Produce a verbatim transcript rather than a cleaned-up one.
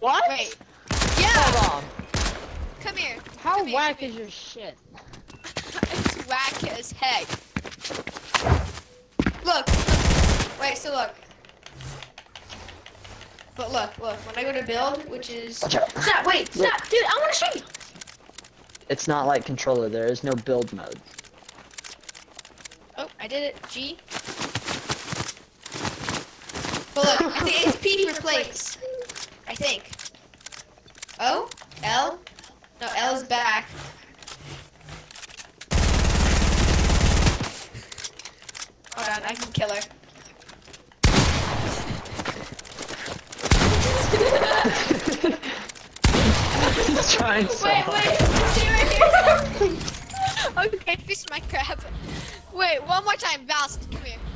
What? Wait. Yeah. Hold on. Come here. How Come here, whack come is your shit? It's whack as heck. Look. Wait, so look. But look, look. When I go to build, which is stop. Wait, stop, dude. I want to show you. It's not like controller. There is no build mode. Oh, I did it. G. But look, I think it's P replace. I think. O? L? No, L is back. Hold on, I can kill her. He's trying so Wait, hard. wait, see right here. Okay, fish my crab. Wait, one more time, Valst, come here.